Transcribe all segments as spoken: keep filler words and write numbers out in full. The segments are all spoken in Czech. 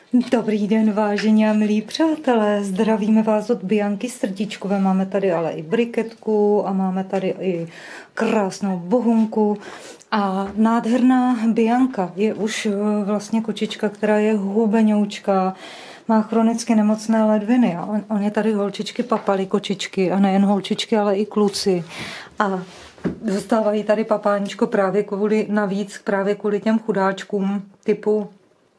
Dobrý den, vážení a milí přátelé, zdravíme vás od Bianky Srdíčkové, máme tady ale i briketku a máme tady i krásnou bohunku a nádherná Bianka je už vlastně kočička, která je hubeňoučka, má chronicky nemocné ledviny a on, on je tady holčičky papali kočičky a nejen holčičky, ale i kluci a dostávají tady papáničko právě kvůli, navíc právě kvůli těm chudáčkům typu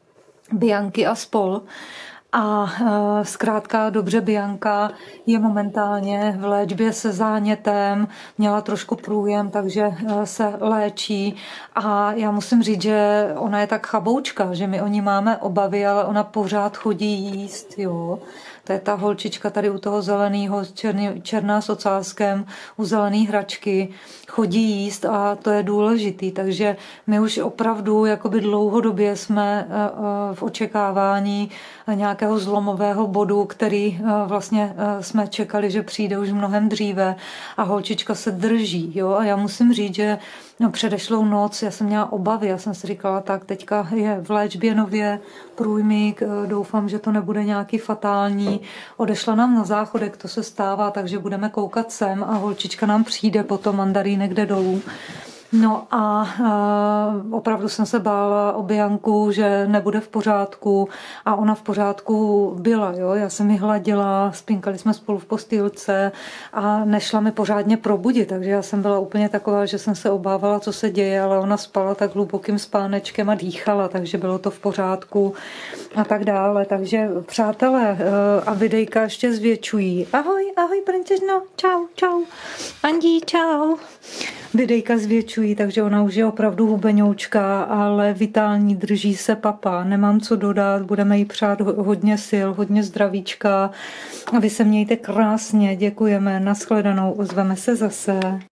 Bianky a spol. A e, zkrátka dobře Bianka je momentálně v léčbě se zánětem, měla trošku průjem, takže e, se léčí a já musím říct, že ona je tak chaboučka, že my o ní máme obavy, ale ona pořád chodí jíst, jo. To je ta holčička tady u toho zeleného, černý, černá s ocáskem, u zelené hračky, chodí jíst a to je důležitý. Takže my už opravdu jakoby dlouhodobě jsme v očekávání nějakého zlomového bodu, který vlastně jsme čekali, že přijde už mnohem dříve a holčička se drží. Jo? A já musím říct, že no, předešlou noc já jsem měla obavy, já jsem si říkala, tak teďka je v léčbě nově průjmík, doufám, že to nebude nějaký fatální. Odešla nám na záchodek, to se stává, takže budeme koukat sem a holčička nám přijde potom mandarínek jde dolů. No a uh, opravdu jsem se bála o Bianku, že nebude v pořádku a ona v pořádku byla. Jo? Já jsem ji hladila, spinkali jsme spolu v postýlce a nešla mi pořádně probudit, takže já jsem byla úplně taková, že jsem se obávala, co se děje, ale ona spala tak hlubokým spánečkem a dýchala, takže bylo to v pořádku a tak dále. Takže přátelé uh, a videjka ještě zvětšují. Ahoj, ahoj, princežno, čau, čau. Andí, čau. Videjka zvětšují, takže ona už je opravdu hubeňoučka, ale vitální, drží se papa. Nemám co dodat, budeme jí přát hodně sil, hodně zdravíčka. A vy se mějte krásně, děkujeme, nashledanou, ozveme se zase.